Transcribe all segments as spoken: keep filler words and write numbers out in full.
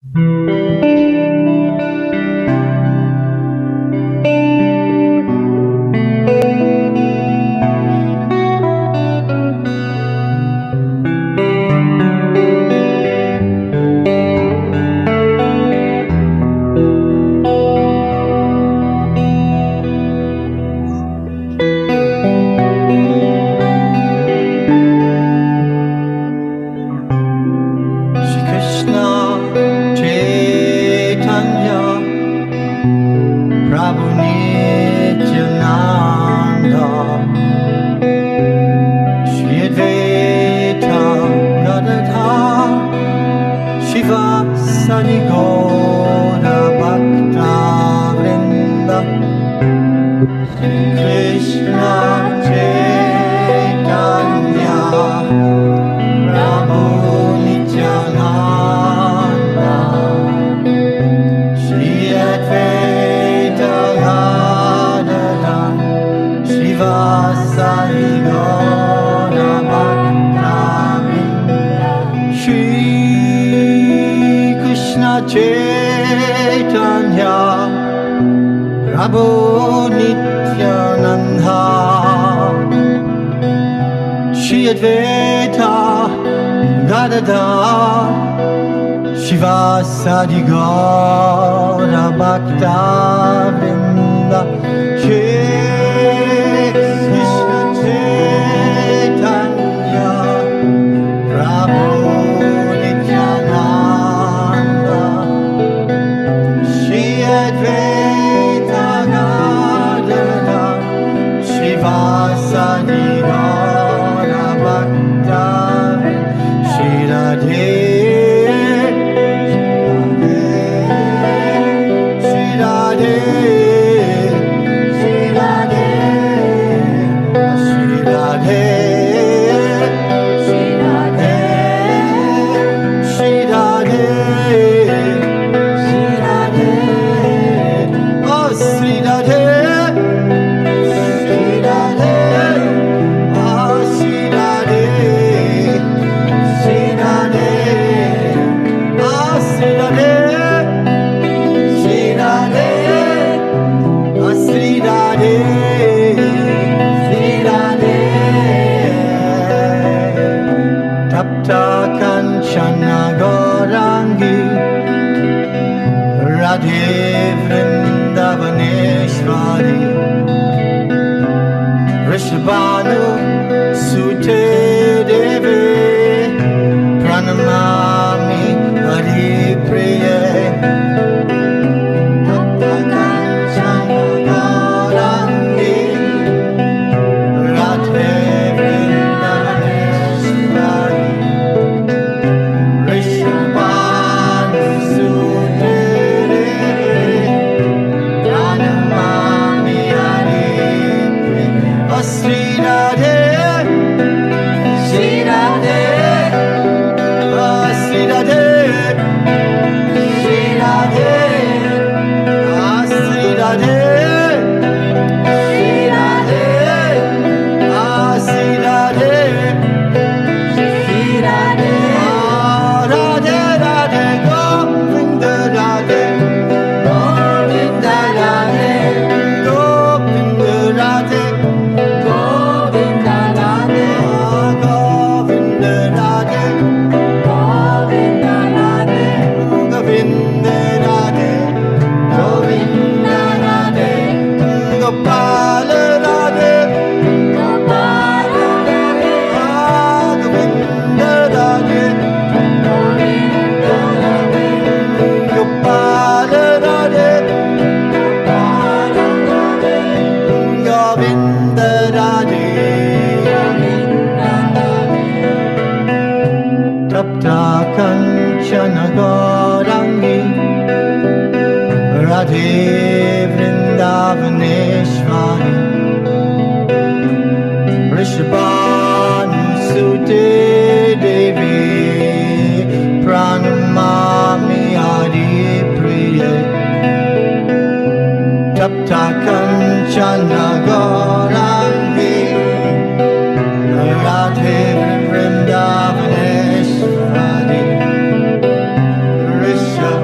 Radhe Vrindavaneshwari Rishabh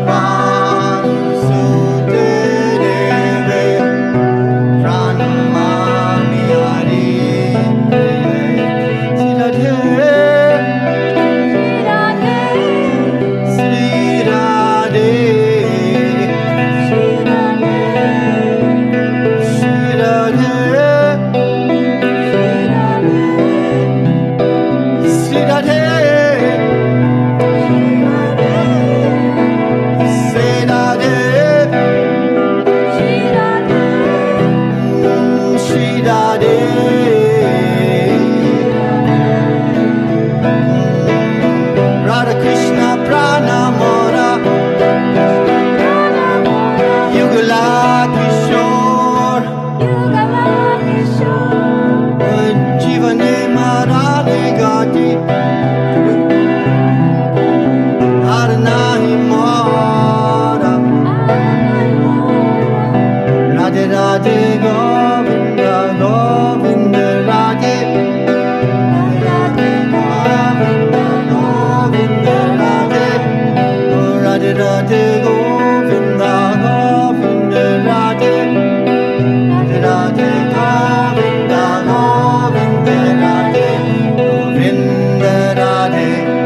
Radhe Govinda Govinda Radhe Radhe Govinda Govinda Radhe Govinda Radhe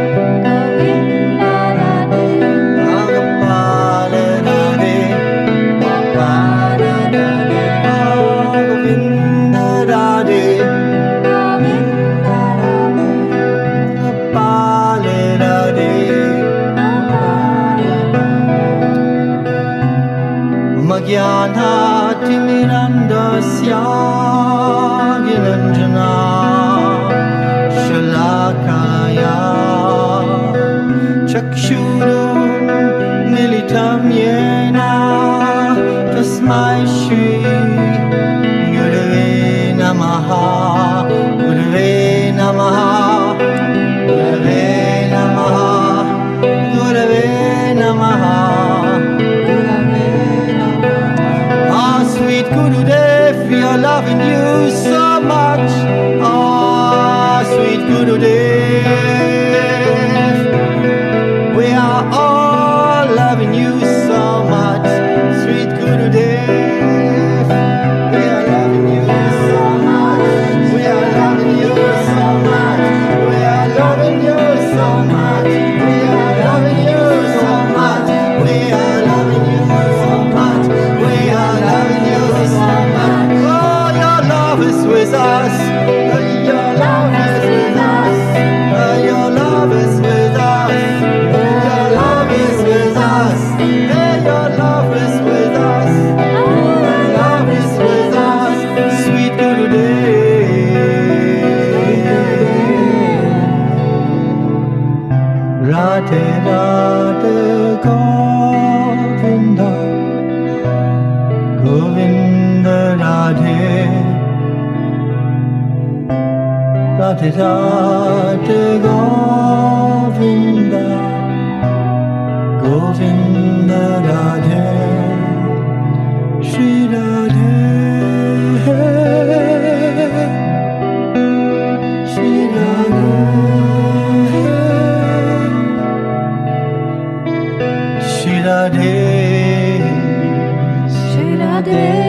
Gopala Radhe Gopala Radhe Govinda Radhe Gopala Radhe Magyana Timirandasya Gilanjana Shalakaya Chakshurum Militam Yena Tasmai Shri Gurave Namaha Gurave Namaha Gurave Namaha Gurave Namaha Sweet Gurudev, we are loving you so much. Ah, sweet Gurudev, we are all loving you so much. Sweet Gurudev, we are loving you so much. We are loving you so much. We are loving you so much. We are loving you so much. We are loving you so much. We are loving you so much. Oh, your love is with us. Oh, your love is with us. Oh, your love is with us. Your love is with us. Hey, your love is with us. Your love is with us. Sweet Gurudev. Radhe Radhe Govinda Govinda Radhe Radhe Radhe Govinda Govinda Radhe Shri Radhe Shri Radhe Shri Radhe Shri Radhe